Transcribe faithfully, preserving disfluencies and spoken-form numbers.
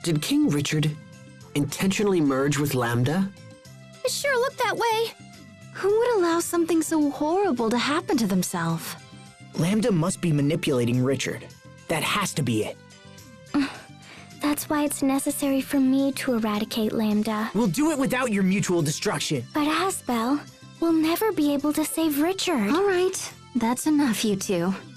Did King Richard intentionally merge with Lambda? It sure looked that way. Who would allow something so horrible to happen to themselves? Lambda must be manipulating Richard. That has to be it. That's why it's necessary for me to eradicate Lambda. We'll do it without your mutual destruction. But Asbel, we'll never be able to save Richard. All right, that's enough, you two.